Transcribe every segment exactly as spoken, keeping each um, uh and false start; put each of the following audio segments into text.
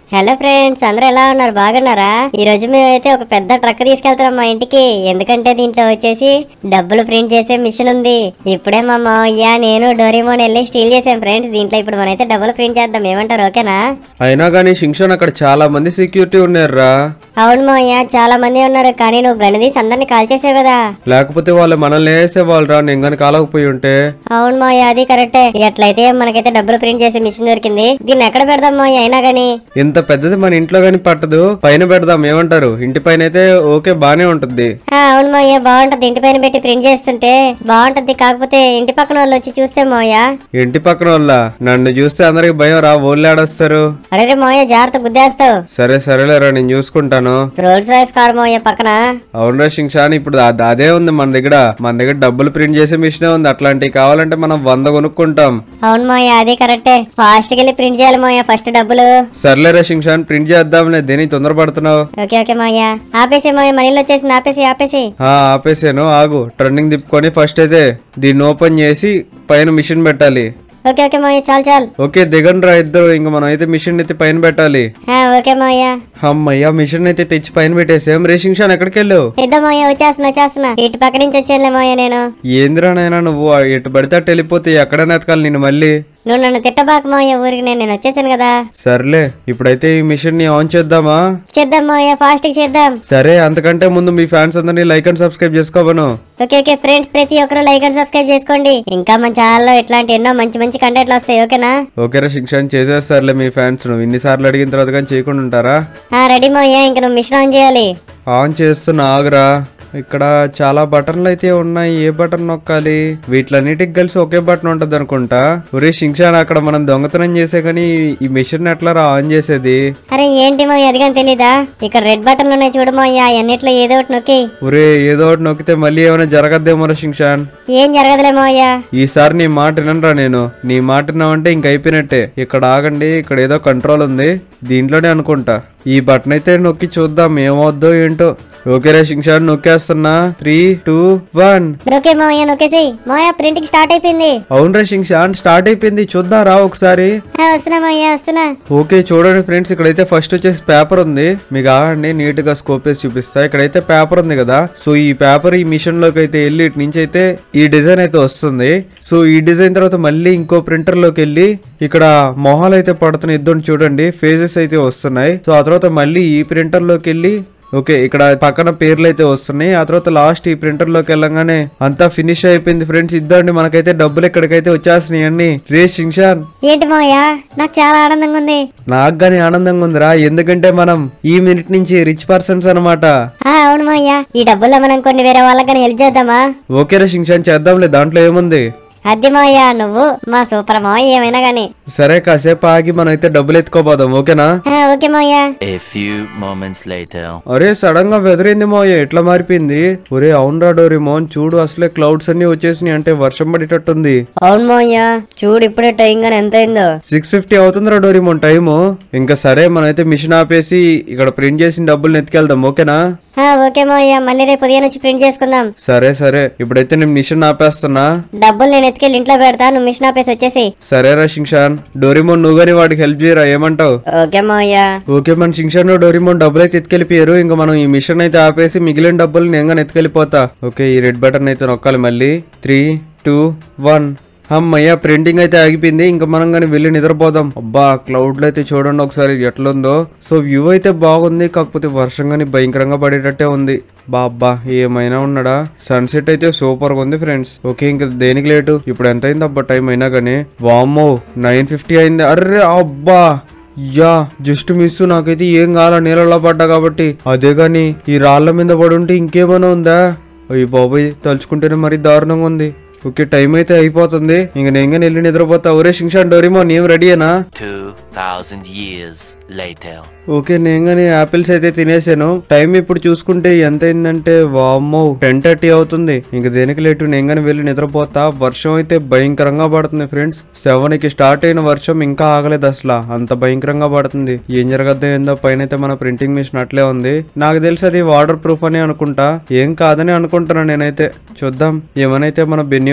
Hello friends, అందరూ ఎలా ఉన్నారు? బాగున్నారా? ఈ రోజు మేమైతే ఒక పెద్ద ట్రక్ తీసుకెళ్తాం మా ఇంటికి. ఎందుకంటే దీంట్లో వచ్చేసి డబ్బులు ప్రింట్ చేసే మిషన్ ఉంది. ఇప్పుడే మా మావయ్య నేను డోరేమోన్ వెళ్ళి స్టీల్ చేసాం ఫ్రెండ్స్. దీంట్లో ఇప్పుడు మనమైతే డబ్బులు ప్రింట్ చేద్దాం. ఏమంటారు? ఓకేనా? అయినా కానీ శింక్షన్ అక్కడ చాలా మంది సెక్యూరిటీ ఉన్నారా? అవును మావయ్య, చాలా మంది ఉన్నారు. కానీ నువ్వు గనిదీసి అందరిని కాల్ చేసావు కదా. లేకపోతే వాళ్ళు మనల్ని వేసేవాళ్ళు రా, నేను కానీ కాలకపోయి ఉంటే. అవును మావయ్య, అది కరెక్టే. ఎట్లయితే మనకైతే డబ్బులు ప్రింట్ చేసే మిషన్ దొరికింది. దీన్ని ఎక్కడ పెడదాం మావయ్య? అయినా గానీ ఇంత పెద్దది మన ఇంట్లో గానీ పట్టదు, పైన పెడదాం. ఏమంటారు? ఇంటి పైన అయితే ఓకే, బానే ఉంటది. అవును మావయ్య, బాగుంటది. ఇంటి పైన పెట్టి ప్రింట్ చేస్తుంటే బాగుంటది. కాకపోతే ఇంటి పక్కన వాళ్ళు వచ్చి చూస్తే మావయ్య. ఇంటి పక్కన వాళ్ళ నన్ను చూస్తే అందరికి భయం రా, ఓళ్ళు ఆడొస్తారు. అరే మావయ్య, జాగ్రత్త గుద్దేస్తావు. సరే సరేలేరా, నేను చూసుకుంటాను. రోల్స్ రాయ్స్ కార్ మావయ్య పక్కన. అవునరా శింక్షన్, ఇప్పుడు అదే ఉంది మన దగ్గర. మన దగ్గర డబ్బులు ప్రింట్ చేసే మిషన్ ఉంది. అట్లాంటివి కావాలంటే మనం వంద కొనుక్కుంటాం. అవును మావయ్య, అది కరెక్టే. ఫాస్ట్ గా ప్రింట్ చేయాలి మావయ్య ఫస్ట్ డబ్బులు. సర్లేరా శింక్షన్, ప్రింట్ చేద్దాంలే. దేని తొందరపడుతున్నావు? ఓకే ఓకే మావయ్య, ఆపేసి మావయ్య. మనీళ్ళు వచ్చేసింది, ఆపేసి ఆపేసి. ఆపేసాను, ఆగు. టర్నింగ్ తిప్పుకొని ఫస్ట్ అయితే దీన్ని ఓపెన్ చేసి పైన మిషన్ పెట్టాలి. ఓకే ఓకే మావయ్య, చాలు చాలు. ఓకే దిగండి రా ఇద్దరు. ఇంక మనం అయితే మిషన్ అయితే పైన పెట్టాలి. ఓకే మావయ్య. అమ్మయ్యా, మిషన్ అయితే తెచ్చి పైన పెట్టేసాం. రే శింక్షన్, ఎక్కడికి వెళ్ళావు? ఇద్దా మావయ్య, వచ్చేస్తున్నా వచ్చేస్తున్నా. ఇటు పక్క నుంచి వచ్చేలే మావయ్య నేను. ఏందిరా నాయనా నువ్వు? ఎటు పడితే అటు వెళ్ళిపోతే ఎక్కడైనా ఎతకాలి నేను మళ్ళీ. నువ్వు నన్ను తిట్టబాక మావయ్య, ఊరికి నేను నేను వచ్చేసాను కదా. సర్లే, ఇప్పుడైతే ఈ మిషన్ ని ఆన్ చేద్దామా? చేద్దాం మావయ్య, ఫాస్ట్ గా చేద్దాం. సరే, అంతకంటే ముందు మీ ఫ్యాన్స్ అందరినీ లైక్ అండ్ సబ్స్క్రైబ్ చేసుకోవను. ఓకే ఓకే ఫ్రెండ్స్, ప్రతి ఒక్కరు లైక్ అండ్ సబ్స్క్రైబ్ చేసుకోండి. ఇంకా మన ఛానల్లో ఇట్లాంటి ఎన్నో మంచి మంచి కంటెంట్లు వస్తాయి. ఓకేనా? ఓకేరా శింక్షన్, చేసేస్తారులే మీ ఫ్యాన్స్. నువ్వు ఇన్నిసార్లు అడిగిన తర్వాత కానీ చేయకుండా ఉంటారా? రెడీ మావయ్య, ఇంకా నువ్వు మిషన్ ఆన్ చేయాలి. ఆన్ చేస్తున్నా, ఆగురా. ఇక్కడ చాలా బటన్లు అయితే ఉన్నాయి. ఏ బటన్ నొక్కాలి? వీటిలన్నిటికి కలిసి ఒకే బటన్ ఉంటది అనుకుంటా. ఒరే శింక్షన్, అక్కడ మనం దొంగతనం చేసే కానీ ఈ మిషన్ ఎట్లా రా ఆన్ చేసేది? అరే ఏంటి మావయ్య, అది కానీ తెలీదా? ఇక్కడ రెడ్ బటన్లు ఉన్నాయి చూడు మావయ్య, అన్నిట్లో ఏదో ఒకటి నొక్కి. ఒరే, ఏదో ఒకటి నొక్కితే మళ్ళీ ఏమైనా జరగద్దేమో శింక్షన్. ఏం జరగదులే మావయ్య. ఈసారి నీ మాట వినరా నేను. నీ మాట విన్నావంటే ఇంక అయిపోయినట్టే. ఇక్కడ ఆగండి, ఇక్కడ ఏదో కంట్రోల్ ఉంది, దీంట్లోనే అనుకుంటా. ఈ బటన్ అయితే నొక్కి చూద్దాం ఏమవుద్దో ఏంటో. ఓకేరా శింక్షన్, నొక్కేస్తున్నా. Three two one. ఓకే మావయ్య, నొక్కేసి. మావయ్య, ప్రింటింగ్ స్టార్ట్ అయిపోయింది. అవునరా శింక్షన్, స్టార్ట్ అయిపోయింది. చూద్దాం రా ఒకసారి. వస్తున్నా మావయ్య, వస్తున్నా. ఓకే చూడండి ఫ్రెండ్స్, ఇక్కడైతే ఫస్ట్ వచ్చేసి పేపర్ ఉంది. మీకు ఆగండి, నీట్ గా స్కోప్ వేసి చూపిస్తా. ఇక్కడైతే పేపర్ ఉంది కదా. సో ఈ పేపర్ ఈ మిషన్ లోకి అయితే వెళ్ళి ఇటు నుంచి అయితే ఈ డిజైన్ అయితే వస్తుంది. సో ఈ డిజైన్ తర్వాత మళ్ళీ ఇంకో ప్రింటర్ లోకి వెళ్ళి ఇక్కడ మొహాలు అయితే పడుతున్నాయి. ఇద్దరు చూడండి, ఫేజెస్ అయితే వస్తున్నాయి. సో ఆ తర్వాత మళ్ళీ ఈ ప్రింటర్ లోకి వెళ్ళి ఓకే ఇక్కడ పక్కన పేర్లు అయితే వస్తున్నాయి. ఆ తర్వాత లాస్ట్ ఈ ప్రింటర్ లోకి వెళ్ళంగానే అంతా ఫినిష్ అయిపోయింది ఫ్రెండ్స్. ఇద్దండి, మనకైతే డబ్బులు ఇక్కడికైతే వచ్చేస్తున్నాయి అన్ని. రే శింక్షన్, ఏంటి మావయ్య, నాకు చాలా ఆనందంగా ఉంది. నాకు గానీ ఆనందంగా ఉందిరా, ఎందుకంటే మనం ఈ మినిట్ నుంచి రిచ్ పర్సన్స్ అనమాట. అవును మావయ్య, ఈ డబ్బుల్లో మనం కొన్ని వేరే వాళ్ళకి కానీ హెల్ప్ చేద్దామా? ఓకేరా శింక్షన్, చేద్దాంలే. దాంట్లో ఏముంది? అద్దె మావయ్య, నువ్వు మా సూపర్ మావయ్య, ఏమైనా గానీ. సరే, కాసేపు ఆగి మనం అయితే డబ్బులు ఎత్తుకోపోదాం. ఓకేనా? ఓకే మావయ్య. A few moments later. అరే సడన్ గా వెదరింది మావయ్య, ఎట్లా మారిపోయింది? ఒరే అవునరా డోరేమోన్, చూడు అసలే క్లౌడ్స్ అన్ని వచ్చేసినాయి. అంటే వర్షం పడేటట్టుంది. అవును మావయ్య, చూడు ఇప్పుడే టైం గానీ ఎంత అయిందో. సిక్స్ ఫిఫ్టీ అవుతుందిరా డోరేమోన్ టైము. ఇంకా సరే, మనమైతే మిషన్ ఆపేసి ఇక్కడ ప్రింట్ చేసిన డబ్బులు ఎత్తుకెళ్దాం. ఓకేనా? ఓకే మావయ్య, మళ్ళీ రేపు ఉదయం వచ్చి ప్రింట్ చేసుకుందాం. సరే సరే, ఇప్పుడైతే నేను మిషన్ ఆపేస్తున్నా. డబ్బులు నేను ఎత్తుకెళ్ళి ఇంట్లో పెడతా, నువ్వు మిషన్ ఆపేసి వచ్చేసి. సరేరా శింక్షన్, డోరేమోన్ నువ్వు గానీ వాడికి హెల్ప్ చేయరా, ఏమంటావు? ఓకే మావయ్య. ఓకే, మన శింక్షన్ డోరేమోన్ డబ్బులు అయితే ఎత్తుకెళ్ళిపోయారు. ఇంకా మనం ఈ మిషన్ అయితే ఆపేసి మిగిలిన డబ్బులు నేను గానీ ఎత్తుకెళ్ళిపోతా. ఓకే, ఈ రెడ్ బటన్ అయితే నొక్కాలి మళ్ళీ. Three two one. అమ్మయ్య, ప్రింటింగ్ అయితే ఆగిపోయింది. ఇంకా మనం కానీ వెళ్ళి నిద్రపోదాం. అబ్బా, క్లౌడ్ లో అయితే చూడండి ఒకసారి ఎట్లుందో. సో వ్యూ అయితే బాగుంది, కాకపోతే వర్షం కానీ భయంకరంగా పడేటట్టే ఉంది. బాబ్బా, ఏమైనా ఉన్నాడా? సన్సెట్ అయితే సూపర్ గా ఉంది ఫ్రెండ్స్. ఓకే, ఇంకా దేనికి లేటు? ఇప్పుడు ఎంత అయింది అబ్బా టైం? అయినా కానీ వామ్మో నైన్ ఫిఫ్టీ అయింది. అర్రే అబ్బా, యా జస్ట్ మిస్. నాకైతే ఏం కావాలా, నీళ్ళలో పడ్డా కాబట్టి. అదే గాని ఈ రాళ్ల మీద పడుంటే ఇంకేమైనా ఉందా? అయ్యి బాబాయ్, తలుచుకుంటేనే మరి దారుణంగా ఉంది. ఓకే, టైం అయితే అయిపోతుంది. ఇంక నేను కానీ వెళ్ళి నిద్రపోతా. ఒరే శింక్షన్, డోరేమోన్ నేను రెడీయేనా? two thousand years later. Okay, నేను కానీ ఆపిల్స్ అయితే తినేసాను. టైం ఇప్పుడు చూసుకుంటే ఎంత అయిందంటే వామ్మో టెన్ థర్టీ అవుతుంది. ఇంక దేనికి లేటు, నేను కానీ వెళ్ళి నిద్రపోతా. వర్షం అయితే భయంకరంగా పడుతుంది ఫ్రెండ్స్. సెవెన్ కి స్టార్ట్ అయిన వర్షం ఇంకా ఆగలేదు అసలు, అంత భయంకరంగా పడుతుంది. ఏం జరగద్దో ఏందో. పైన అయితే మన ప్రింటింగ్ మిషన్ అట్లే ఉంది. నాకు తెలిసి అది వాటర్ ప్రూఫ్ అని అనుకుంటా. ఏం కాదని అనుకుంటున్నా నేనైతే. చూద్దాం, ఏమనైతే మన బెన్యూ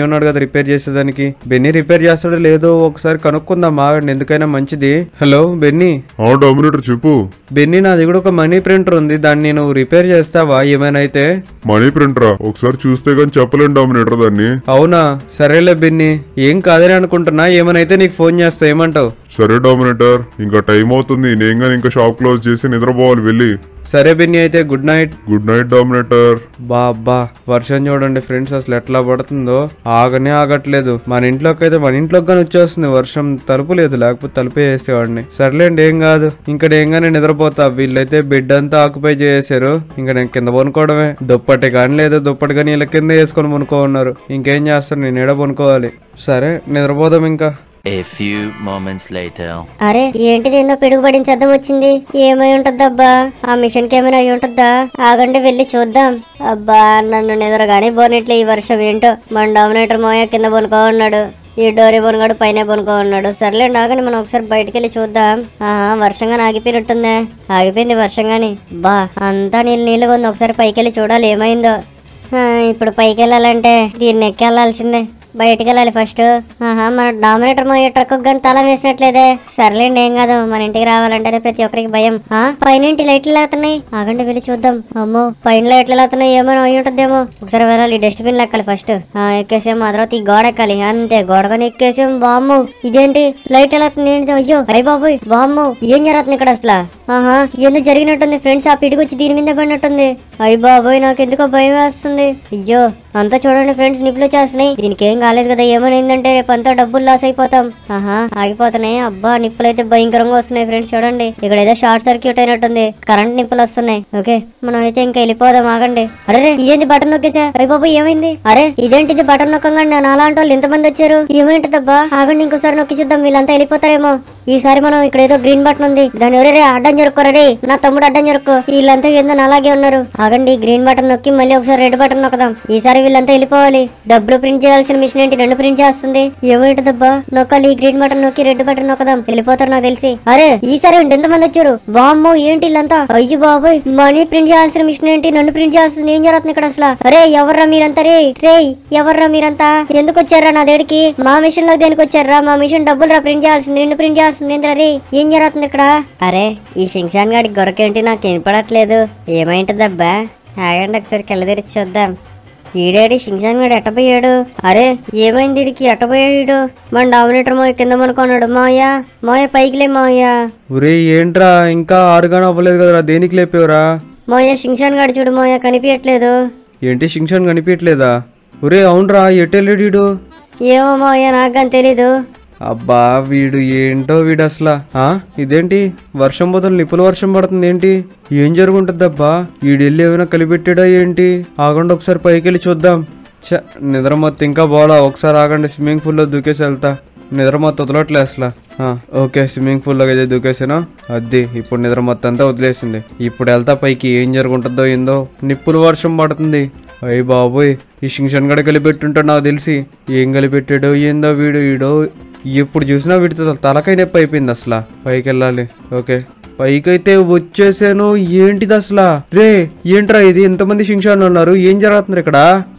ఉన్నాడు కదా రిపేర్ చేసేదానికి. బెన్నీ రిపేర్ చేస్తాడో లేదో ఒకసారి కనుక్కుందాం ఆగండి, ఎందుకైనా మంచిది. Hello Benny. ఆ డామినేటర్ చెప్పు. బెన్నీ నాది కూడా ఒక మనీ ప్రింటర్ ఉంది, దాన్ని నేను రిపేర్ చేస్తావా ఏమైనా అయితే? మనీ ప్రింటరా? ఒకసారి చూస్తే గానీ చెప్పలేను డామినేటర్ దాన్ని. అవునా, సరేలే బెన్నీ, ఏం కాదని అనుకుంటున్నా, ఏమైనా నీకు ఫోన్ చేస్తా, ఏమంటావు? సరే డామినేటర్, ఇంకా టైం అవుతుంది, నేను గానీ ఇంకా షాప్ క్లోజ్ చేసి నిద్రపోవాలి వెళ్ళి. సరే బెన్నీ అయితే good night. Good night Dominator. బాబా వర్షం చూడండి ఫ్రెండ్స్, అసలు ఎట్లా పడుతుందో, ఆగనే ఆగట్లేదు. మన ఇంట్లోకి అయితే మన ఇంట్లోకి కానీ వచ్చేస్తుంది వర్షం, తలుపు లేదు, లేకపోతే తలుపే వేసేవాడిని. సర్లేండి ఏం కాదు, ఇంకా ఏంగానే నిద్రపోతా. వీళ్ళైతే బెడ్ అంతా ఆక్యుపై చేసేసారు, ఇంకా నేను కింద పనుకోవడమే. దుప్పటి కానీ లేదు, దుప్పటి కానీ ఇలా కింద వేసుకొని పనుకో ఉన్నారు. ఇంకేం చేస్తాను, నేను ఎడ పనుకోవాలి. సరే నిద్రపోదాం ఇంకా. A few moments later. అరే ఏంటిది, ఏందో పిడుగుబడిన శబ్దం వచ్చింది, ఏమై ఉంటద్దబ్బా? ఆ మిషన్ కి ఏమైనా అయి ఉంటద్దా? ఆగండి వెళ్ళి చూద్దాం. అబ్బా నన్ను నిద్రగానే పోనట్లే ఈ వర్షం ఏంటో. మన డామినేటర్ మోయ కింద పనుకో ఉన్నాడు, ఈ డోరీ బొనగాడు పైన పనుకో ఉన్నాడు. సర్లే నాగని మనం ఒకసారి బయటకు వెళ్ళి చూద్దాం. ఆహా వర్షంగానే ఆగిపోయినట్టుందే, ఆగిపోయింది వర్షంగాని. బా అంతా నీళ్ళు నీళ్ళుగా ఉంది, ఒకసారి పైకి వెళ్ళి చూడాలి ఏమైందో. ఇప్పుడు పైకి వెళ్ళాలంటే దీన్ని ఎక్కి వెళ్ళాల్సిందే, బయటికి వెళ్ళాలి ఫస్ట్. ఆహా మన డామినేటర్ మోయే ట్రక్ కానీ తలం వేసినట్లేదే. సర్లేండి ఏం కాదు, మన ఇంటికి రావాలంటేనే ప్రతి ఒక్కరికి భయం. ఆ పైన ఇంటి లైట్లు లేతున్నాయి, ఆగండి వెళ్ళి చూద్దాం. అమ్మో పైన లైట్లు లేతున్నాయి, ఏమైనా అయి ఉంటుందేమో. ఒకసారి వెళ్ళాలి, డస్ట్బిన్ ఎక్కాలి ఫస్ట్. ఎక్కేసాం, ఆ తర్వాత ఈ గోడ ఎక్కాలి, అంతే గోడగానే ఎక్కేసాం. బామ్ము ఇదేంటి లైట్ ఎలా ఏంటి? అయ్యో అయ్య బాబోయ్, బామ్ము ఏం జరుగుతుంది ఇక్కడ అసలు? ఆహా ఎందుకు జరిగినట్టుంది ఫ్రెండ్స్, ఆ పిడికొచ్చి దీని మీద పడినట్టుంది. అయ్య బాబోయ్ నాకు ఎందుకో భయం వేస్తుంది. అయ్యో అంతా చూడండి ఫ్రెండ్స్, నిప్పులు చేస్తున్నాయి. దీనికి ఏం కాలేదు కదా, ఏమైందంటే రేపు అంతా డబ్బులు లాస్ అయిపోతాం. ఆహా ఆగిపోతున్నాయి. అబ్బా నిప్పులు అయితే భయంకరంగా వస్తున్నాయి ఫ్రెండ్స్, చూడండి ఇక్కడ ఏదో షార్ట్ సర్క్యూట్ అయినట్టుంది, కరెంట్ నిప్పులు వస్తున్నాయి. ఓకే మనం అయితే ఇంకా వెళ్ళిపోదాం, ఆగండి. అరే ఇదేంటి బటన్ నొక్కేసా? అయ్య బాబు ఏమైంది? అరే ఇదేంటిది బటన్ నొక్కంగా నాలాంటి వాళ్ళు ఎంతమంది వచ్చారు, ఏమైంటదబ్బా? ఆగండి ఇంకోసారి నొక్కి చూద్దాం, వీళ్ళంతా వెళ్ళిపోతారేమో. ఈసారి మనం ఇక్కడ ఏదో గ్రీన్ బటన్ ఉంది, దాని ఎవరే అడ్డం జరుక్కోరే, నా తమ్ముడు అడ్డం జరుక్కో. వీళ్ళంతా ఏందో అలాగే ఉన్నారు. ఆగండి గ్రీన్ బటన్ నొక్కి మళ్ళీ ఒకసారి రెడ్ బటన్ నొక్కదాం, ఈసారి వీళ్ళంతా వెళ్ళిపోవాలి. డబ్బులు ప్రింట్ చేయాల్సిన మిషన్ ఏంటి రెండు ప్రింట్ చేస్తుంది, ఏమిటదబ్బా? నొక్కాలి గ్రీన్ బటన్ నొక్కి రెడ్ బటన్ నొక్కదాం, వెళ్ళిపోతారు నాకు తెలిసి. అరే ఈసారి ఎంతమంది వచ్చారు? వామ్మో ఏంటి వీళ్ళంతా? అయ్యో బాబోయ్, మనీ ప్రింట్ చేయాల్సిన మిషన్ ఏంటి నన్ను ప్రింట్ చేస్తుంది, ఏం జరుగుతుంది ఇక్కడ అసలు? అరే ఎవర్రా మీరంతా? రే రే ఎవర్రా మీరంతా? ఎందుకు వచ్చారా నా దగ్గరికి? మా మిషన్ లో దేనికి వచ్చారా? మా మిషన్ డబ్బులు రా ప్రింట్ చేయాల్సింది, రెండు ప్రింట్ చేయాల్సింది ఏంటి? రే ఏం జరుగుతుంది ఇక్కడ? అరే ఈ శింషాన్ గాడి గొరకేంటి నాకు వినపడట్లేదు, ఏమైంటదబ్బా? ఆగండి ఒకసారి కళ్ళ తెరిచి చూద్దాం. ఈడేడి శింషాన్ గాడు ఎట్టపోయాడు? అరే ఏమైంది వీడికి, ఎట్టపోయాడు? మన డామినేటర్ మోయ కింద అనుకున్నాడు. మాయా మోయ పైకిలే మాయా. ఒరే ఏంట్రా ఇంకా ఆరుగానే అవ్వలేదు కదరా, దేనికి లేపేవరా? మోయ శింషాన్ గాడు చూడు మోయ, కనిపించట్లేదు. ఏంటి శింషాన్ కనిపించట్లేదా? ఒరే అవునరా, ఎట్టెళ్ళాడు? ఏమో మోయ నాకు కానీ తెలీదు. అబ్బా వీడు ఏంటో వీడు అసలు. ఆ ఇదేంటి వర్షం బదులు నిప్పుల వర్షం పడుతుంది ఏంటి? ఏం జరుగుంటుందబ్బా? వీడెళ్ళి ఏమైనా కలిపెట్టాడా ఏంటి? ఆగండి ఒకసారి పైకి వెళ్ళి చూద్దాం. చ నిద్ర మొత్తం ఇంకా బాలా, ఒకసారి ఆగండి, స్విమ్మింగ్ పూల్లో దూకేసి వెళ్తా. నిద్ర మొత్తం వదలట్లే అసలు. ఓకే స్విమ్మింగ్ పూల్లోకి అయితే దూకేసాను, అది ఇప్పుడు నిద్ర మొత్తం అంతా వదిలేసింది. ఇప్పుడు వెళ్తా పైకి, ఏం జరుగుంటుందో ఏందో. నిప్పుల వర్షం పడుతుంది. అయ్యి బాబోయ్, ఈ శింషన్ గడ కలిపెట్టుంటాడు నాకు తెలిసి. ఏం కలిపెట్టాడో ఏందో వీడు. వీడో ఎప్పుడు చూసినా వీడితో తలకాయ నొప్పి అయిపోయింది అసలు. పైకి వెళ్ళాలి. ఓకే పైకైతే వచ్చేసాను. ఏంటిది అసలు? రే ఏంట్రా ఇది, ఎంతమంది శింషాన్లు ఉన్నారు, ఏం జరుగుతుంది ఇక్కడ?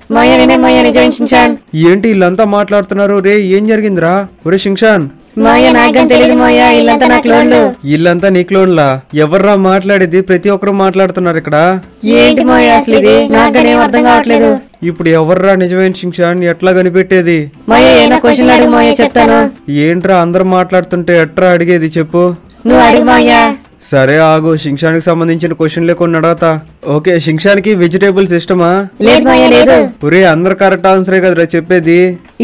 ఏంటి వీళ్ళంతా మాట్లాడుతున్నారు? రే ఏం జరిగిందిరా? ఒరే శింషాన్. వీళ్ళంతా నీ క్లోన్లా? ఎవర్రా మాట్లాడేది? ప్రతి ఒక్కరు మాట్లాడుతున్నారు ఇక్కడ. ఇప్పుడు ఎవర్రా నిజమైన శింషాన్? ఎట్లా కనిపెట్టేది? ఏంట్రా అందరు మాట్లాడుతుంటే ఎట్రా అడిగేది చెప్పు. సరే ఆగు, శింషానికి సంబంధించిన క్వశ్చన్లే కొన్ని అడగతా. ఓకే శింషానికి వెజిటేబుల్స్ ఇష్టమా? ఒరే అందరు కరెక్ట్ ఆన్సరే కదరా చెప్పేది.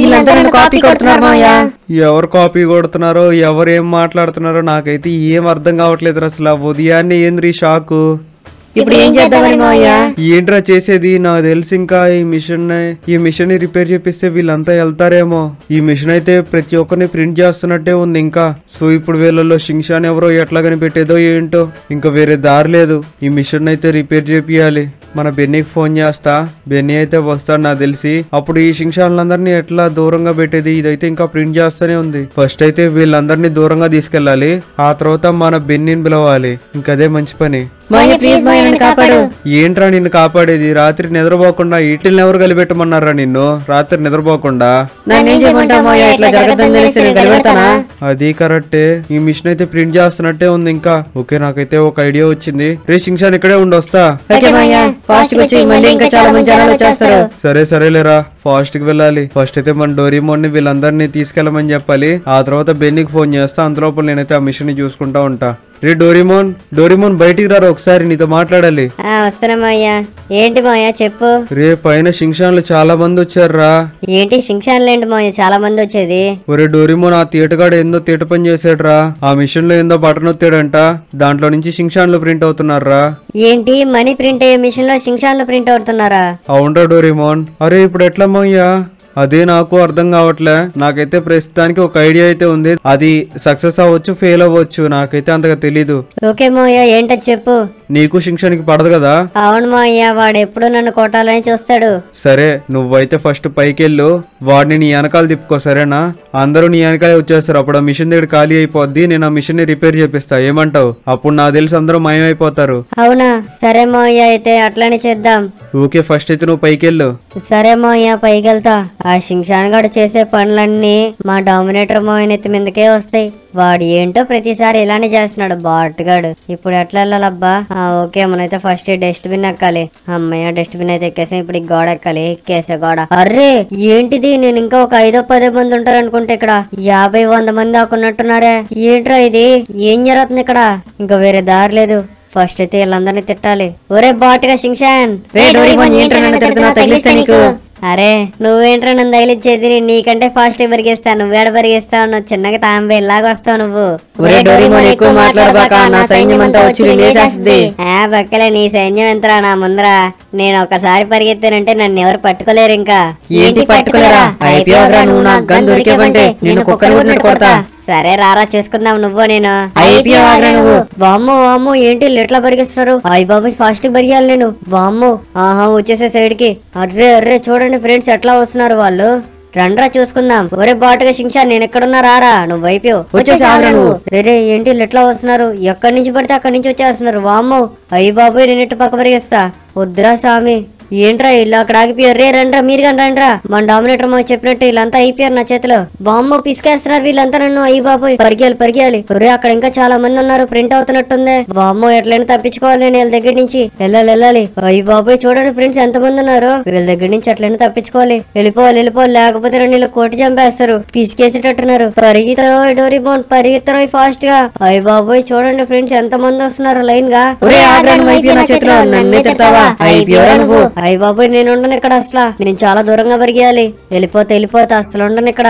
ఎవరు కాపీ కొడుతున్నారో ఎవరు ఏం మాట్లాడుతున్నారో నాకైతే ఏం అర్థం కావట్లేదు అసలు. ఉదయాన్నే ఏంద్రీ షాకు. ఇప్పుడు ఏం చేద్దామని మావయ్య? ఏంట్రా చేసేది? నాకు తెలిసి ఇంకా ఈ మిషన్ ఈ మిషన్ ని రిపేర్ చేపిస్తే వీళ్ళంతా వెళ్తారేమో. ఈ మిషన్ అయితే ప్రతి ఒక్కరిని ప్రింట్ చేస్తున్నట్టే ఉంది ఇంకా. సో ఇప్పుడు వీళ్ళలో శింషాన్ ఎవరో ఎట్లా కనిపెట్టేదో ఏంటో, ఇంకా వేరే దారి లేదు. ఈ మిషన్ అయితే రిపేర్ చేపియాలి. మన బెన్నీకి ఫోన్ చేస్తా, బెన్నీ అయితే వస్తాడు నాకు తెలిసి. అప్పుడు ఈ శింషాన్లందరినీ ఎట్లా దూరంగా పెట్టేది? ఇదైతే ఇంకా ప్రింట్ చేస్తూనే ఉంది. ఫస్ట్ అయితే వీళ్ళందరినీ దూరంగా తీసుకెళ్లాలి, ఆ తర్వాత మన బెన్నీని పిలవాలి. ఇంకదే మంచి పని. మాయ ప్లీజ్ మాయ నన్ను కాపాడు. ఏంట్రా నిన్ను కాపాడేది? రాత్రి నిద్రపోకుండా ఈటిల్ని ఎవరు కలిపెట్టమన్నారా నిన్ను? రాత్రి నిద్రపోకుండా నన్నేం చేయమంటావు మాయ? ఇట్లా జరగదని తెలిసి నేను కలిపెడతానా? అది కరెక్టే. ఈ మిషన్ అయితే ప్రింట్ చేస్తున్నట్టే ఉంది ఇంకా. ఓకే నాకైతే ఒక ఐడియా వచ్చింది. రే షింగ్షాన్ ఇక్కడే ఉండొస్తా. ఓకే మాయ, ఫాస్ట్ గా వచ్చి మళ్ళీ ఇంకా చాలా మంది జనాలు వచ్చేస్తారు. సరే సరేలేరా, ఫాస్ట్ కి వెళ్ళాలి. ఫస్ట్ అయితే మన డోరీమోన్ ని వీళ్ళందరినీ తీసుకెళ్ళమని చెప్పాలి. ఆ తర్వాత బెన్నీకి ఫోన్ చేస్తా. అంతలోపల నేనైతే ఆ మిషన్ ని చూసుకుంటా ఉంటా. రే డోరీమోన్, డోరీమోన్ బయటికి రారా, ఒకసారి నీతో మాట్లాడాలి. వస్తున్నా మాయా. ఏంటి మాయా చెప్పు. రే పైన షింగ్షాన్లు చాలా మంది వచ్చారా. ఏంటి షింగ్షాన్లేంటి మాయా చాలా మంది వచ్చేది? ఒరే డోరీమోన్, ఆ తీటగాడు ఏందో తీట పని చేసాడురా. ఆ మిషన్ లో ఏందో బటన్ ఒత్తాడంట, దాంట్లో నుంచి షింగ్షాన్లు ప్రింట్ అవుతున్నారా. ఏంటి మనీ ప్రింట్ అయ్యే మిషన్ లో షింగ్షాన్లు ప్రింట్ అవుతున్నారా? అవునరా డోరీమోన్. అరే ఇప్పుడు ఎట్లా మయ్యా? అదే నాకు అర్థం కావట్లే. నాకైతే ప్రస్తుతానికి ఒక ఐడియా అయితే ఉంది. అది సక్సెస్ అవ్వచ్చు, ఫెయిల్ అవ్వచ్చు. నాకైతే అంతగా తెలీదు. ఓకే మోయ్య, ఏంటో చెప్పు. నీకు శిక్షణకి పడదు కదా? అవును మోయ్య, వాడు ఎప్పుడు నన్ను కొట్టాలని చూస్తాడు. సరే నువ్వైతే ఫస్ట్ పైకెళ్ళు, వాడిని నీ వెనకాల తిప్పుకో సరేనా? అందరూ నీ వెనకాలే వచ్చేస్తారు. అప్పుడు ఆ మిషన్ దగ్గర ఖాళీ అయిపోద్ది. నేను ఆ మిషన్ ని రిపేర్ చేపిస్తా. ఏమంటావు? అప్పుడు నాకు తెలిసి అందరూ మాయమైపోతారు. అవునా? సరే మోయ్య, అయితే అట్లానే చేద్దాం. ఓకే ఫస్ట్ అయితే నువ్వు పైకెళ్ళు. సరే మోయ్య, పైకెళ్తా. ఆ షింగ్షాన్ గాడు చేసే పనులన్నీ మా డామినేటర్ మోయన్ ఎత్తి మీదకే వస్తాయి. వాడు ఏంటో ప్రతిసారి ఇలానే చేస్తున్నాడు బాట్గాడు. ఇప్పుడు ఎట్లా వెళ్ళాలబ్బా? ఓకే మనైతే ఫస్ట్ డస్ట్ బిన్ ఎక్కాలి. అమ్మయ్య డస్ట్ బిన్ అయితే ఎక్కేసాం. ఇప్పుడు ఈ గోడ ఎక్కాలి. ఎక్కేసే గోడ. అర్రే ఏంటిది? నేను ఇంకా ఒక ఐదో పదో మంది ఉంటారు అనుకుంటే ఇక్కడ యాభై వంద మంది ఆకున్నట్టున్నారే. ఏంట్రా ఇది? ఏం జరుగుతుంది ఇక్కడ? ఇంకా వేరే దారి లేదు. ఫస్ట్ అయితే వీళ్ళందరినీ తిట్టాలి. ఒరే బాట్గా షింగ్షాన్, అరే నువ్వేంట్రా నన్ను తగిలిచ్చేది? నీకంటే ఫాస్ట్ పరిగెస్తా. నువ్వేడ పరిగెస్తావు? నువ్వు చిన్నగా తాంబే ఇలాగ వస్తావు నువ్వు. బక్కలే నీ సైన్యం ఎంతరా నా ముందరా? నేను ఒకసారి పరిగెత్తానంటే నన్ను ఎవరు పట్టుకోలేరు. ఇంకా ఏంటి పట్టుకోలేరా? సరే రారా చూసుకుందాం. నువ్వు నేను నువ్వు వామ్మో వామ్మో ఏంటి ఎట్లా పరిగెస్తున్నారు? అయ్య బాబాయ్ ఫాస్ట్ గా పరిగెయాలి నేను. వామ్మో ఆహా వచ్చేసే సైడ్ కి. అర్రే అర్రే చూడండి ఫ్రెండ్స్ ఎట్లా వస్తున్నారు వాళ్ళు. రండ్రా చూసుకుందాం. ఒరే బాటుగా శింషా నేను ఎక్కడున్నా రారా. నువ్వు అయిపోయావు. వచ్చేసి రే ఏంటి ఎట్లా వస్తున్నారు? ఎక్కడి నుంచి పడితే అక్కడి నుంచి వచ్చేస్తున్నారు. వామ్మో అయ్యి బాబోయ్ నేను ఇటు పక్క పరిగెస్తా. వద్దురా స్వామి. ఏంట్రా ఇల్లు అక్కడ ఆగిపోయారు? రే రండ్రా మీరు కానీ రండ్రా. మన డామినేటర్ మాకు చెప్పినట్టు వీళ్ళంతా అయిపోయారు నా చేతిలో. బామ్మ పిసికేస్తున్నారు వీళ్ళంతా నన్ను. అయ్యి బాబోయ్ పరిగెలు పరిగెయాలి. రే అక్కడ ఇంకా చాలా మంది ఉన్నారు. ప్రింట్ అవుతున్నట్టుంది. బామ్మ ఎట్లయినా తప్పించుకోవాలి నేను వీళ్ళ దగ్గర నుంచి. వెళ్ళాలి వెళ్ళాలి. అయ్యి బాబోయ్ చూడండి ఫ్రెండ్స్ ఎంత మంది ఉన్నారు. వీళ్ళ దగ్గర నుంచి ఎట్లయినా తప్పించుకోవాలి. వెళ్ళిపోవాలి వెళ్ళిపోవాలి. లేకపోతే రెండు వీళ్ళు కోటి చంపేస్తారు. పిసికేసేటట్టున్నారు. పరిగెత్తరో డోరీమోన్ పరిగెత్తరో ఫాస్ట్ గా. అయ్యి బాబోయ్ చూడండి ఫ్రెండ్స్ ఎంత మంది వస్తున్నారు లైన్ గా. అయ్య బాబోయ్ నేను ఉండను ఇక్కడ అసలు. నేను చాలా దూరంగా పరిగెయాలి. వెళ్ళిపోతే వెళ్ళిపోతే అసలు ఉండను ఇక్కడ.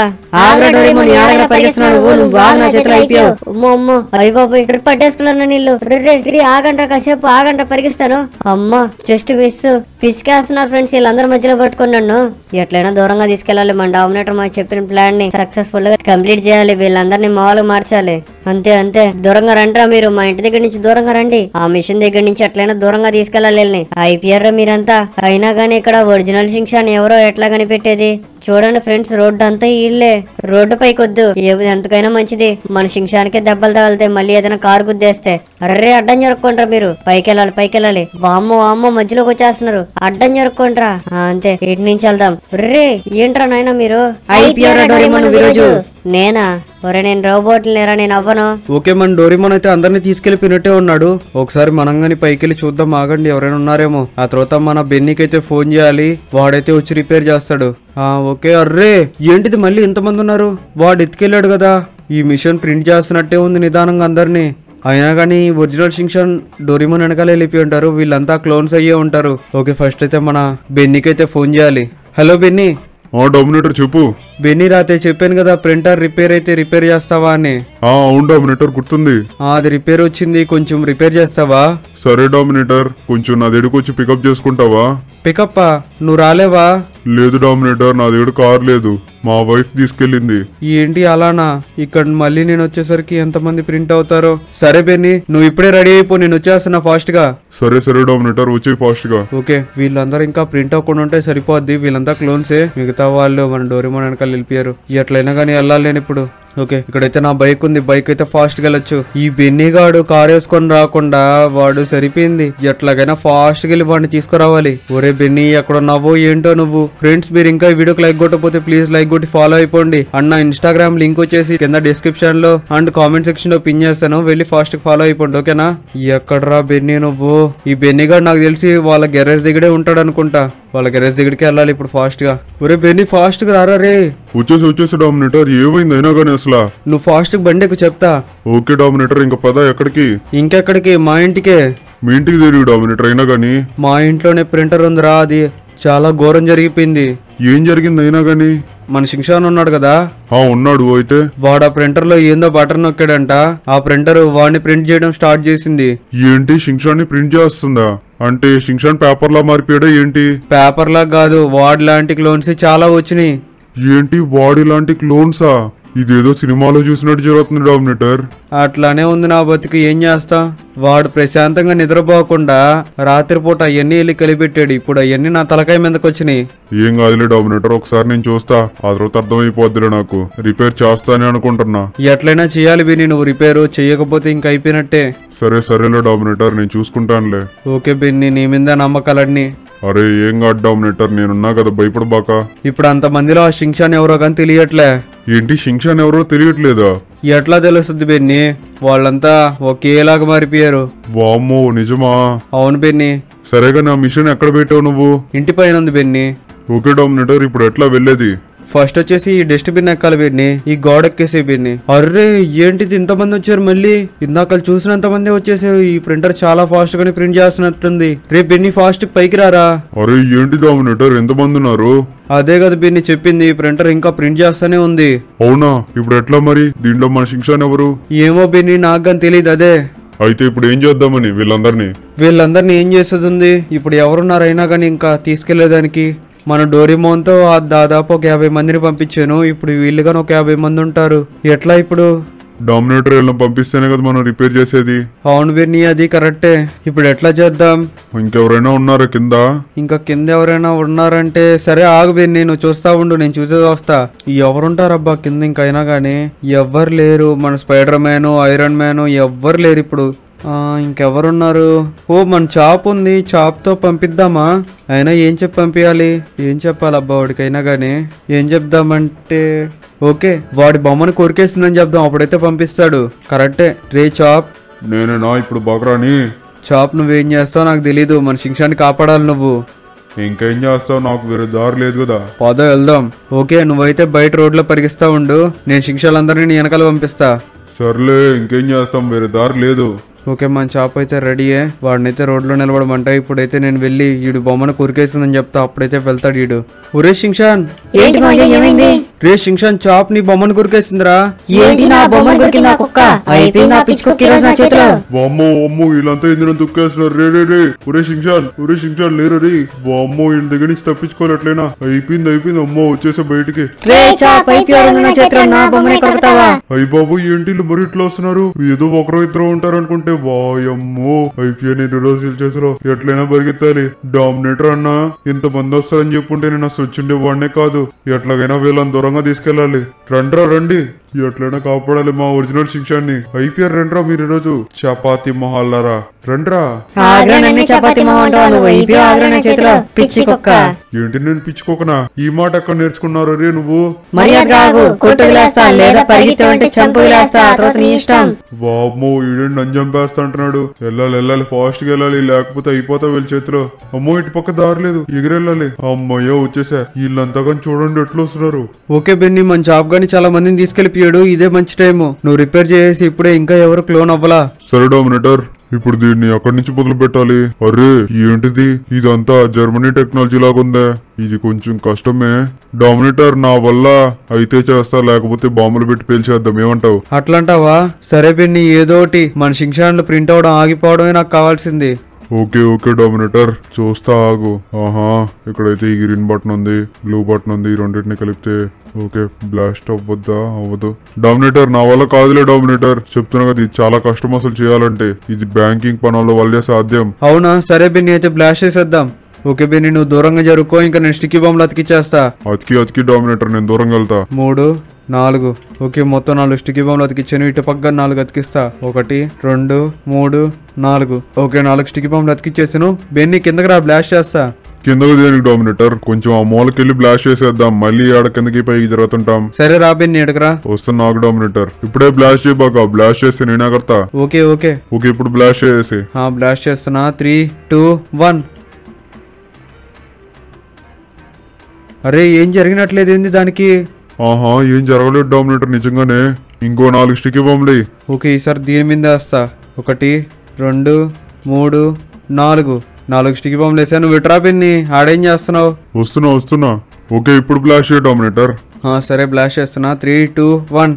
అమ్మో అయ్య బాబోయ్ పట్టేసుకున్నాను నీళ్ళు. ఆగంట కాసేపు ఆగంట పరిగిస్తాను. అమ్మ జస్ట్ మిస్. పిసికేస్తున్నారు ఫ్రెండ్స్ వీళ్ళందరూ మధ్యలో పట్టుకున్నాను. ఎట్లయినా దూరంగా తీసుకెళ్లాలి. మన డామినేటర్ మాకు చెప్పిన ప్లాన్ ని సక్సెస్ఫుల్ గా కంప్లీట్ చేయాలి. వీళ్ళందరినీ మామూలుగా మార్చాలి. అంతే అంతే. దూరంగా రండిరా మీరు. మా ఇంటి దగ్గర నుంచి దూరంగా రండి. ఆ మిషన్ దగ్గర నుంచి ఎట్లయినా దూరంగా తీసుకెళ్లాలి. అయిపోయారా మీరంతా? అయినా గానీ ఇక్కడ ఒరిజినల్ శిక్షణ ఎవరో ఎట్లా కనిపెట్టేది? చూడండి ఫ్రెండ్స్ రోడ్డు అంతా ఇల్లే. రోడ్డు పైకి వద్దు. ఎంతకైనా మంచిది. మన శిక్షానికే దెబ్బలు తగలితే మళ్ళీ ఏదైనా కారు గుద్దేస్తే. అర్రే అడ్డం జరుపుకుంటారా మీరు. పైకి వెళ్ళాలి పైకి వెళ్ళాలి. వామ్మో వామ్మో మధ్యలోకి వచ్చేస్తున్నారు. అడ్డం జరుపుకుంటారా? అంతే ఇటు నుంచి వెళ్దాం. రే ఏంట్రా నాయన మీరు? నేనా? ఒరే నేను రోబోట్ లేరా నేను అవ్వను. ఓకే మన డోరీమోన్ అయితే అందరినీ తీసుకెళ్లిపోయినట్టే ఉన్నాడు. ఒకసారి మనం గాని పైకి వెళ్ళి చూద్దాం. ఆగండి ఎవరైనా ఉన్నారేమో. ఆ తర్వాత మన బెన్నీకి అయితే ఫోన్ చేయాలి. వాడైతే వచ్చి రిపేర్ చేస్తాడు. ఆ ఓకే. అర్రే ఏంటిది మళ్ళీ ఇంతమంది ఉన్నారు? వాడు ఎత్తుకెళ్ళాడు కదా. ఈ మిషన్ ప్రింట్ చేస్తున్నట్టే ఉంది నిదానంగా అందరినీ. అయినా కానీ ఒరిజినల్ శిక్షణ డోరీమోన్ వెనకాల వెళ్ళిపోయి ఉంటారు. వీళ్ళంతా క్లోన్స్ అయ్యే ఉంటారు. ఓకే ఫస్ట్ అయితే మన బెన్నీకి అయితే ఫోన్ చేయాలి. Hello Benny. డామినేటర్ చెప్పు. బెన్నీ రాతే చెప్పాను కదా ప్రింటర్ రిపేర్ అయితే రిపేర్ చేస్తావా అని. అవును డామినేటర్ గుర్తుంది. అది రిపేర్ వచ్చింది. కొంచెం రిపేర్ చేస్తావా? సరే డామినేటర్ కొంచెం నా దగ్గరకు వచ్చి పికప్ చేసుకుంటావా? పికప్పా? నువ్వు రాలేవా? లేదు డామినేటర్ నా దగ్గర కార్ లేదు. మా వైఫ్ తీసుకెళ్ళింది. ఏంటి అలానా? ఇక్కడ మళ్ళీ నేను వచ్చేసరికి ఎంత మంది ప్రింట్ అవుతారో. సరే బెన్నీ నువ్వు ఇప్పుడే రెడీ అయిపో. నేను వచ్చేస్తున్నా ఫాస్ట్ గా. సరే సరే డామినేటర్ వచ్చే ఫాస్ట్ గా. ఓకే వీళ్ళందరూ ఇంకా ప్రింట్ అవ్వకుండా ఉంటే సరిపోద్ది. వీళ్ళంతా క్లోన్సే. మిగతా వాళ్ళు మన డోరీమోన్ వెనకాల వెళ్ళిపోయారు. ఎట్లయినా కానీ వెళ్ళాలి నేను ఇప్పుడు. ఓకే ఇక్కడైతే నా బైక్ ఉంది, బైక్ అయితే ఫాస్ట్ గా వెళ్ళొచ్చు. ఈ బెన్నీగాడు కార్ వేసుకొని రాకుండా వాడు సరిపోయింది. ఎట్లాగైనా ఫాస్ట్ గా వెళ్ళి వాడిని తీసుకురావాలి. ఒరే బెన్నీ ఎక్కడున్నావో ఏంటో నువ్వు. ఫ్రెండ్స్ మీరు ఇంకా ఈ వీడియోకి లైక్ కొట్టకపోతే ప్లీజ్ లైక్ కొట్టి ఫాలో అయిపోండి. అండ్ నా ఇన్స్టాగ్రామ్ లింక్ వచ్చేసి కింద డిస్క్రిప్షన్ లో అండ్ కామెంట్ సెక్షన్ లో పిన్ చేస్తాను, వెళ్ళి ఫాస్ట్ గా ఫాలో అయిపోండి. ఓకేనా? ఎక్కడరా బెన్నీ నువ్వు? ఈ బెన్నీగాడు నాకు తెలిసి వాళ్ళ గెరేజ్ దగ్గరే ఉంటాడు అనుకుంటా. వాళ్ళ గెరేజ్ దగ్గరికి వెళ్ళాలి ఇప్పుడు ఫాస్ట్ గా. ఒరే బెన్నీ ఫాస్ట్ గా రారా రే. వచ్చేసి వచ్చేసి డామినేటర్, ఏమైంది అయినా కానీ అసలు? నువ్వు ఫాస్ట్ గా బండి ఎక్కు చెప్తా. ఓకే డామినేటర్, ఇంకా పద. ఎక్కడికి? ఇంకెక్కడికి? మా ఇంటికే. మీ ఇంటికి తిరిగి డామినేటర్ అయినా కానీ. మా ఇంట్లోనే ప్రింటర్ ఉందిరా, అది చాలా ఘోరం జరిగిపోయింది. ఏం జరిగింది అయినా గానీ? మన శిక్షాన్ ఉన్నాడు కదా, ఆ ఉన్నాడు. అయితే వాడు ఆ ప్రింటర్ లో ఏందో బటన్ నొక్కాడంట. ఆ ప్రింటర్ వాడిని ప్రింట్ చేయడం స్టార్ట్ చేసింది. ఏంటి శిక్షాన్ని ప్రింట్ చేస్తుందా? అంటే శిక్షాన్ పేపర్ లా మారిపోయాడా ఏంటి? పేపర్ లా కాదు, వాడ్ లాంటి క్లోన్స్ చాలా వచ్చినాయి. ఏంటి వాడి లాంటి క్లోన్సా? ఇదేదో సినిమాలో చూసినట్టు జరుగుతుంది డామినేటర్. అట్లానే ఉంది నా బతుకు, ఏం చేస్తా. వాడు ప్రశాంతంగా నిద్రపోకుండా రాత్రిపూట అవన్నీ వెళ్ళి కలిపెట్టాడు. ఇప్పుడు అవన్నీ నా తలకాయ మీదకి వచ్చినాయి. ఏం కాదులే డామినేటర్, ఒకసారి నేను చూస్తా, ఆ తర్వాత అర్థమైపోద్దిలే. నాకు రిపేర్ చేస్తానే అనుకుంటున్నా. ఎట్లయినా చేయాలి బిని, నువ్వు రిపేర్ చేయకపోతే ఇంక అయిపోయినట్టే. సరే సరేలే డామినేటర్, నేను చూసుకుంటానులే. ఓకే బిన్ని, నీ మీద నమ్మకాలన్నీ. అరే ఏం కాదు డామినేటర్, నేనున్నా కదా, భయపడబాక. ఇప్పుడు అంత మందిలో ఆ శిక్షాన్ ఎవరో కానీ తెలియట్లే. ఏంటి శిక్షాన్ ఎవరో తెలియట్లేదా? ఎట్లా తెలుస్తుంది బెన్ని? వాళ్ళంతా ఒకేలాగా మారిపోయారు. వామ్మో నిజమా? అవును బెన్ని. సరేగా, నా మిషన్ ఎక్కడ పెట్టావు నువ్వు? ఇంటి పైన ఉంది బెన్ని. ఓకే డామినేటర్, ఇప్పుడు ఎట్లా వెళ్ళేది? ఫస్ట్ వచ్చేసి ఈ డస్ట్బిన్ ఎక్కాలి బెన్ని, ఈ గోడ ఎక్కేసే బెన్ని. అర్రే ఏంటిది ఇంతమంది వచ్చారు మళ్ళీ? ఇందాక చూసినంత మంది వచ్చేసారు. ఈ ప్రింటర్ చాలా ఫాస్ట్ గానే ప్రింట్ చేస్తున్నట్టుంది. రేపు బెన్ని ఫాస్ట్ పైకి రారా. అరే ఏంటి డామినేటర్, ఎంతమంది ఉన్నారు? అదే కదా బెన్ని చెప్పింది, ఈ ప్రింటర్ ఇంకా ప్రింట్ చేస్తానే ఉంది. అవునా? ఇప్పుడు ఎట్లా మరి? దీంట్లో మన శిక్షాన్ ఎవరు? ఏమో బెన్ని, నాకు కానీ తెలియదు. అదే అయితే ఇప్పుడు ఏం చేద్దామని వీళ్ళందరినీ? వీళ్ళందరినీ ఏం చేస్తుంది? ఇప్పుడు ఎవరున్నారైనా కానీ ఇంకా తీసుకెళ్లేదానికి. మన డోరేమోన్ తో దాదాపు ఒక యాభై మందిని పంపించాను. ఇప్పుడు వీళ్ళు కానీ ఒక యాభై మంది ఉంటారు. ఎట్లా ఇప్పుడు? డామినేటర్ వీళ్ళని పంపిస్తేనే కదా మనం రిపేర్ చేసేది. అవును బెన్నీ, అది కరెక్టే. ఇప్పుడు ఎట్లా చేద్దాం? ఇంకెవరైనా ఉన్నారా కింద? ఇంకా కింద ఎవరైనా ఉన్నారంటే సరే ఆగు బెన్నీ, నువ్వు చూస్తా ఉండు, నేను చూసేది వస్తా. ఎవరుంటారబ్బా కింద ఇంకైనా గానీ? ఎవ్వరు లేరు. మన స్పైడర్ మ్యాన్, ఐరన్ మ్యాన్ ఎవ్వరు లేరు ఇప్పుడు. ఆ ఇంకెవరున్నారు? ఓ మన చాప్ ఉంది, చాప్ తో పంపిద్దామా? అయినా ఏం చెప్పి పంపించాలి? ఏం చెప్పాలి అబ్బా వాడికైనా గానీ? ఏం చెప్దామంటే ఓకే, వాడి బొమ్మను కొరికేసిందని చెప్దాం, అప్పుడైతే పంపిస్తాడు. కరెక్టే. రే చాప్. నేనేనా ఇప్పుడు బకరాని? చాప్ నువ్వేం చేస్తావు నాకు తెలీదు, మన శిక్షాన్ని కాపాడాలి నువ్వు. ఇంకేం చేస్తావు? నాకు వేరే దారి లేదు కదా. పద వెళ్దాం. ఓకే, నువ్వైతే బయట రోడ్లో పరిగిస్తా ఉండు, నేను శిక్షలందరినీ నీ వెనకాల పంపిస్తా. సర్లే, ఇంకేం చేస్తాం, వేరే దారి లేదు. ఓకే, మన చాప్ అయితే రెడీయే. వాడినైతే రోడ్లో నిలబడమంట. ఇప్పుడైతే నేను వెళ్ళి ఈడు బొమ్మను కొరికేసిందని చెప్తా, అప్పుడైతే వెళ్తాడు ఈడు. ఒరే శిక్షాన్. ఏంటి మాయ, ఏమైంది? రే శిక్షాన్, చాప్ నీ బొమ్మను కొరికేసిందిరా. ఏంటి నా బొమ్మను కొరికిందా కుక్క? అయిపోయింది ఆ పిచ్చి కుక్క ఈరోజు నా చేతిలో. వామ్మో అమ్మో, వీళ్ళంతా ఇందులో తుక్కేస్తున్నారు. రే రే రే ఒరే శిక్షాన్, ఒరే శిక్షాన్ లేరు రే. వామ్మో, వీళ్ళ దగ్గర నుంచి తప్పించుకోలేట్లేనా? అయిపోయింది అయిపోయింది, అమ్మో వచ్చేసే బయటికి. రే చాప్, అయిపోయాడు నా చేతిలో, నా బొమ్మనే కొరుకుతావా? అయ్యి బాబు, ఏంటి వీళ్ళు మరి ఇట్లా వస్తున్నారు? ఏదో ఒకరో ఇద్దరు ఉంటారు అనుకుంటే, వాయమ్మో అయిపోయా నేను రోజులు చేసారు. ఎట్లయినా పరిగెత్తాలి. డామినేటర్ అన్నా ఇంత మంది వస్తారని చెప్పుంటే నేను అసలు వచ్చిండే వాడినే కాదు. ఎట్లాగైనా వీళ్ళని దూరంగా తీసుకెళ్ళాలి. రండ్రా రండి, ఎట్లయినా కాపాడాలి మా ఒరిజినల్ శిక్షాన్ని. అయిపోయారు రండ్రా మీరు ఈరోజు. చపాతి మొహాలారా రండ్రా. ఆగ్రహణని చపాతి మొహంటావు నువ్వు, అయిపోయావు ఆగ్రహణ చేతిలో పిచ్చి కుక్క. ఏంటి నేను పిచ్చుకోకనా? ఈ మాట ఎక్కడ నేర్చుకున్నారు రే నువ్వు? మర్యాద కావు, కొట్టు వదిలేస్తా, లేదా పరిగెత్తావంటే చంపు వదిలేస్తా, తర్వాత నీ ఇష్టం. వామ్మో, ఈడేంటి నన్ను చంపేస్తా అంటున్నాడు. వెళ్ళాలి వెళ్ళాలి, ఫాస్ట్ గా వెళ్ళాలి, లేకపోతే అయిపోతా వీళ్ళ చేతిలో. అమ్మో, ఇటు పక్క దారి లేదు, ఎగిరెళ్ళాలి. అమ్మయ్యో వచ్చేసా. వీళ్ళంతా కానీ చూడండి ఎట్లా వస్తున్నారు. ఓకే బెన్నీ, మన జాబ్ గానీ చాలా మందిని తీసుకెళ్లిపోయాడు. ఇదే మంచి టైము, నువ్వు రిపేర్ చేసి ఇప్పుడే. ఇంకా ఎవరు క్లోన్ అవ్వలా. సరే డామినేటర్, ఇప్పుడు దీన్ని ఎక్కడి నుంచి మొదలు పెట్టాలి? అరే ఏంటిది, ఇదంతా జర్మనీ టెక్నాలజీ లాగుందే. ఇది కొంచెం కష్టమే. డామినేటర్ నా వల్ల అయితే చేస్తా, లేకపోతే బాంబులు పెట్టి పేల్చేద్దాం, ఏమంటావు? అట్లంటావా? సరే బెన్నీ, ఏదోటి. మన శిక్షణలు ప్రింట్ అవడం ఆగిపోవడమే నాకు కావాల్సింది. ఓకే ఓకే డామినేటర్, చూస్తా ఆగు. ఆహా, ఇక్కడైతే ఈ గ్రీన్ బటన్ ఉంది, బ్లూ బటన్ ఉంది, ఈ రెండింటిని కలిపితే ఓకే బ్లాస్ట్ అవ్వద్దా? అవ్వదు. డామినేటర్ నా వల్ల కాదులే డామినేటర్, చెప్తున్నా కదా, ఇది చాలా కష్టం అసలు చేయాలంటే. ఇది బ్యాంకింగ్ పనుల వల్లే సాధ్యం. అవునా? సరే బెన్నీ, అయితే బ్లాస్ట్ చేసేద్దాం. ఓకే బెన్ని నువ్వు దూరంగా జరుక్కో, ఇంకా నేను స్టిక్కీ బాంబులు అతికిచ్చేస్తా. అతికి అతికి డామినేటర్ నేను దూరంగా వెళ్తా. మూడు నాలుగు ఓకే మొత్తం నాలుగు స్టిక్కీ బాంబులు అతికిచ్చాను. ఇటు పక్క నాలుగు అతికిస్తా. ఒకటి రెండు మూడు నాలుగు ఓకే నాలుగు స్టిక్కీ బాంబులు అతికిచ్చేసాను. బెన్ని కిందకి రా, బ్లాస్ట్ చేస్తా. కిందకు దేనికి డామినేటర్, కొంచెం ఆ మూలకెళ్ళి బ్లాస్ట్ చేసేద్దాం, మళ్ళీ ఆడ కిందకి పైకి జరుగుతుంటాం. సరే రా బెన్ని ఎడకరా. వస్తున్నా నాకు డామినేటర్. ఇప్పుడే బ్లాస్ట్ చేయబాక, బ్లాస్ట్ చేస్తే నేనే కడతా. ఓకే ఓకే ఓకే ఇప్పుడు బ్లాస్ట్ చేసేసి. బ్లాస్ట్ చేస్తున్నా. త్రీ టూ వన్ అరే ఏం జరిగినట్లేదు ఏంది దానికి? ఆహా ఏం జరగలేదు డామినేటర్ నిజంగానే. ఇంకో నాలుగు స్టిక్కీ బాంబులు. ఓకే ఈసారి దీని మీద వేస్తా. ఒకటి రెండు మూడు నాలుగు నాలుగు స్టిక్కీ బాంబులు వేసాను. విట్రా పిన్ని, ఆడేం చేస్తున్నావు? వస్తున్నా వస్తున్నా. ఓకే ఇప్పుడు బ్లాస్ట్ చేయ డామినేటర్. సరే బ్లాస్ట్ చేస్తున్నా. Three two one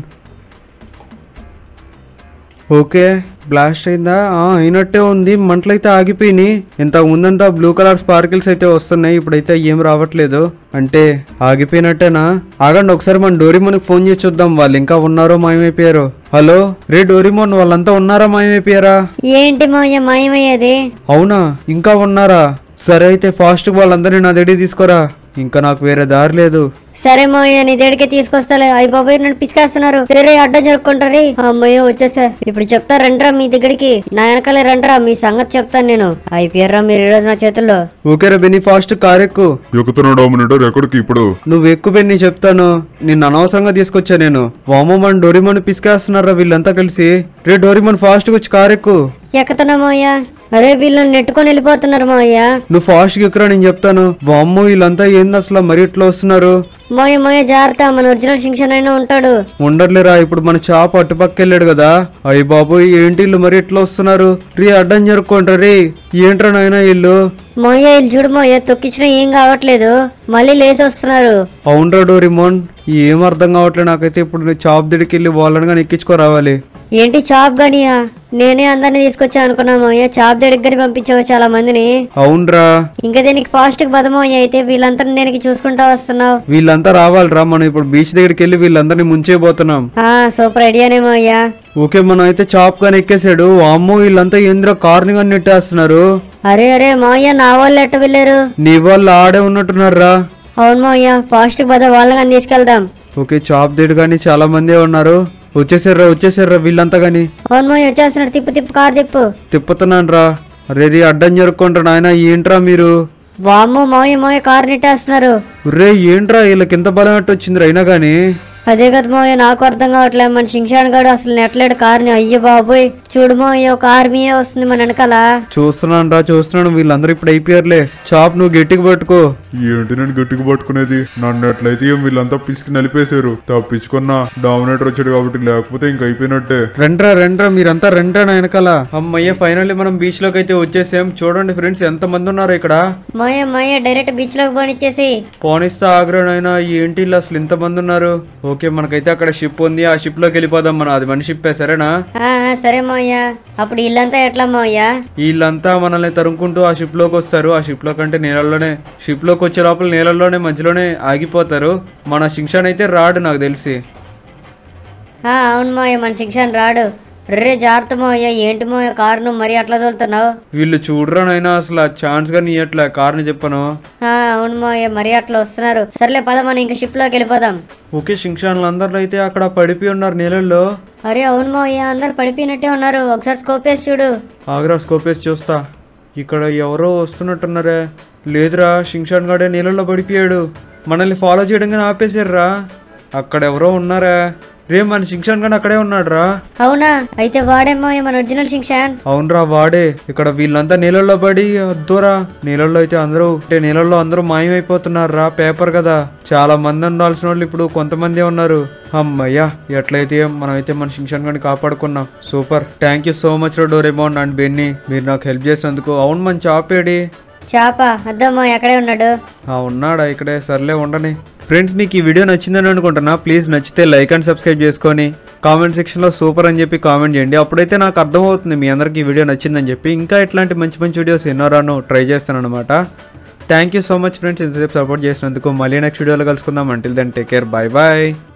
okay blast అయిందా? అయినట్టే ఉంది. మంటలైతే ఆగిపోయినాయి. ఇంతకు ముందంతా బ్లూ కలర్ స్పార్కిల్స్ అయితే వస్తున్నాయి, ఇప్పుడైతే ఏం రావట్లేదు. అంటే ఆగిపోయినట్టేనా? ఆగండి ఒకసారి మన డోరీమోన్ కి ఫోన్ చేసి చూద్దాం, వాళ్ళు ఇంకా ఉన్నారో మాయమైపోయారో. హలో రే డోరీమోన్, వాళ్ళంతా ఉన్నారా మాయమైపోయారా? ఏంటి మోయ మాయమయ్యేది? అవునా ఇంకా ఉన్నారా? సరే అయితే ఫాస్ట్ వాళ్ళందరినీ నా దగ్గరికి తీసుకురా, ఇంకా నాకు వేరే దారి లేదు. సరే మోయ నీ దగ్గరికి తీసుకొస్తాలే. అయ్యి బాబాయ్ నన్ను పిసికేస్తున్నారు. రే అడ్డం జరుపుకుంటారు. అమ్మయ్య వచ్చేసా. ఇప్పుడు చెప్తా రండ్రా మీ దగ్గరికి, నా వెనకాలే రండ్రా, మీ సంగతి చెప్తాను నేను. అయిపోయారా మీరు ఈ రోజు నా చేతుల్లో. ఓకేరా బెన్ని, ఫాస్ట్ కార్ ఎక్కు. ఎక్కుతున్నా డామినేటర్. ఎక్కడికి ఇప్పుడు? నువ్వు ఎక్కువ బెన్ని, చెప్తాను. నిన్ను అనవసరంగా తీసుకొచ్చా నేను. వామో మన డోరీమోన్ పిసికేస్తున్నారా వీళ్ళంతా కలిసి. రే డోరీమోన్ ఫాస్ట్ గా వచ్చి కార్ ఎక్కు. ఎక్కుతున్నా మోయ. అరే వీళ్ళని నెట్టుకొని వెళ్ళిపోతున్నారు మోయ. నువ్వు ఫాస్ట్ గా ఎక్కురా, నేను చెప్తాను. వామ్మో వీళ్ళంతా ఏంది అసలు మరి ఇట్లా వస్తున్నారు? మోయ మోయ జాగ్రత్త, మన ఒరిజినల్ శిక్షణ అయినా ఉంటాడు. ఉండట్లేరా, ఇప్పుడు మన చాప అటుపక్క వెళ్ళాడు కదా. అయ్యి బాబు ఏంటి వీళ్ళు మరి ఇట్లా వస్తున్నారు? రీ అడ్డం జరుపుకుంటారు. రీ ఏంట్రా నాయనా వీళ్ళు? మోయ వీళ్ళు చూడు మోయ, తొక్కించినా ఏం కావట్లేదు, మళ్ళీ లేచి వస్తున్నారు. అవునరా డోరీమోన్, ఏం అర్థం కావట్లేదు నాకైతే. ఇప్పుడు నేను చాప్ దగ్గరికి వెళ్ళి వాళ్ళని కానీ ఎక్కించుకోరావాలి. ఏంటి చాప్ గానియా? నేనే అందరిని తీసుకొచ్చా అనుకున్నాము. చాప్ దగ్గరికి పంపించావు చాలా మందిని. అవునరా. ఇంకా దీనికి ఫాస్ట్ గా బదమోయ్య. అయితే వీళ్ళంతా దేనికి చూసుకుంటా వస్తున్నావు? వీళ్ళంతా రావాలిరా, మనం ఇప్పుడు బీచ్ దగ్గరికి వెళ్ళి వీళ్ళందరినీ ముంచేయబోతున్నాం. ఆ సూపర్ ఐడియానేమో అయ్యా. ఓకే మనం అయితే చాప్ గాని ఎక్కేసాడు. అమ్మో వీళ్ళంతా ఏంద్రా కార్ని కానీ నెట్టేస్తున్నారు. అరే అరే మావయ్య, నా వాళ్ళు ఎట్ట వెళ్ళారు? నీ వాళ్ళు ఆడే ఉన్నట్టున్నారా? అవును మావయ్య, ఫాస్ట్ గా బద వాళ్ళని కానీ తీసుకెళ్దాం. ఓకే చాప్ దగ్గర కానీ చాలా మందే ఉన్నారు. వచ్చేసారా వచ్చేసారా వీళ్ళంతా గాని. అవును మావయ్య వచ్చేస్తున్నారు. తిప్పు తిప్పు కార్ తిప్పు. తిప్పుతున్నాను రా. అరే రీ అడ్డం జరుపుకుంటారా నాయన, ఏంట్రా మీరు? వామ్మో మావయ్య మావయ్య కార్ నెట్టేస్తున్నారు. రే ఏంట్రా వీళ్ళకి ఎంత బలం అట్టు వచ్చిందిరా అయినా గానీ. అదే కదా మావయ్య, నాకు అర్థం కావట్లేదు. మన శింషాన్ గాడు అసలు నెట్టలేడు కార్ని. అయ్యో బాబోయ్, చూడు మావయ్య ఒక ఆర్మీయే వస్తుంది మన వెనకాల. చూస్తున్నాను రా చూస్తున్నాను. వీళ్ళందరూ ఇప్పుడు అయిపోయారులే. చాప్ నువ్వు గట్టిగా పట్టుకో. ఏంటి నేను గట్టిగా పట్టుకునేది? నన్ను ఎట్లయితే వీళ్ళంతా పిసికి నలిపేశారు. తప్పించుకున్నా డామినేటర్ వచ్చాడు కాబట్టి, లేకపోతే ఇంక అయిపోయినట్టే. రెండ్రా రెండ్రా మీరంతా రెండ్రా నా వెనకాల. అమ్మయ్య ఫైనల్లీ మనం బీచ్ లోకి అయితే వచ్చేసాం. చూడండి ఫ్రెండ్స్ ఎంత మంది ఉన్నారు ఇక్కడ. మావయ్య మావయ్య డైరెక్ట్ బీచ్ లోకి పోనిచ్చేసి. పోనిస్తా ఆగ్రా నాయనా, ఏంటి ఇలా అసలు ఇంత మంది ఉన్నారు? ఓకే మనకైతే అక్కడ షిప్ ఉంది, ఆ షిప్ లోకి వెళ్ళిపోదాం. మనం అది మన షిప్ సరేనా? సరే మావయ్య. అప్పుడు ఇల్లంతా ఎట్లా మావయ్య? వీళ్ళంతా మనల్ని తరుముకుంటూ ఆ షిప్ లోకి వస్తారు. ఆ షిప్ లో కంటే నీళ్ళలోనే, షిప్ లోకి వచ్చే లోపల నీళ్ళలోనే మధ్యలోనే ఆగిపోతారు. మన శిక్షణ అయితే రాడు నాకు తెలిసి. అవును మావయ్య, మన శిక్షణ రాడు. రే జాగ్రత్త మావయ్య. ఏంటి మావయ్య కారు నువ్వు మరీ అట్లా తోలుతున్నావు? వీళ్ళు చూడరానైనా అసలు ఛాన్స్ గా నీయట్లే కార్ని చెప్పను. అవును మావయ్య మరీ అట్లా వస్తున్నారు. సర్లే పద మనం ఇంకా షిప్ లోకి వెళ్ళిపోదాం. ఓకే శిక్షణలు అందరూ అయితే అక్కడ పడిపోయి ఉన్నారు నీళ్ళల్లో. అరే అవును మావయ్య, అందరు పడిపోయినట్టే ఉన్నారు. ఒకసారి స్కోప్ వేసి చూడు. ఆగ్రా స్కోప్ వేసి చూస్తా. ఇక్కడ ఎవరో వస్తున్నట్టున్నారే. లేదురా, శింషాన్ గాడే నీళ్ళల్లో పడిపోయాడు. మనల్ని ఫాలో చేయడం ఆపేశారా. అక్కడ ఎవరో ఉన్నారా. రే మన శింషాన్ గాడు అక్కడే ఉన్నాడు రా. అవునా? అయితే వాడేమో మన ఒరిజినల్ శింషాన్. అవునరా వాడే. ఇక్కడ వీళ్ళంతా నీళ్ళల్లో పడి వద్దురా. నీళ్ళల్లో అయితే అందరూ అంటే నీళ్ళల్లో అందరూ మాయమైపోతున్నారా. పేపర్ కదా, చాలా మంది ఉండాల్సిన వాళ్ళు ఇప్పుడు కొంతమంది ఉన్నారు. అమ్మయ్యా ఎట్లయితే మనం అయితే మన శింషాన్ గాడిని కాపాడుకున్నాం. Super, thank you so much రా డోరేమోన్ అండ్ బెన్నీ, మీరు నాకు హెల్ప్ చేసినందుకు. అవును మన చాపేడి? చాప అద్దమ్మా ఎక్కడే ఉన్నాడు? ఉన్నాడా ఇక్కడే. సర్లే ఉండని. ఫ్రెండ్స్ మీకు ఈ వీడియో నచ్చిందని అనుకుంటున్నా. ప్లీజ్ నచ్చితే లైక్ అండ్ సబ్స్క్రైబ్ చేసుకొని కామెంట్ సెక్షన్లో సూపర్ అని చెప్పి కామెంట్ చేయండి. అప్పుడైతే నాకు అర్థమవుతుంది మీ అందరికీ ఈ వీడియో నచ్చిందని చెప్పి. ఇంకా ఇట్లాంటి మంచి మంచి వీడియోస్ ఎన్నో రాను ట్రై చేస్తాను అనమాట. Thank you so much friends ఇంతసేపు సపోర్ట్ చేసినందుకు. మళ్ళీ నెక్స్ట్ వీడియోలో కలుసుకుందాం. Until then take care, bye bye.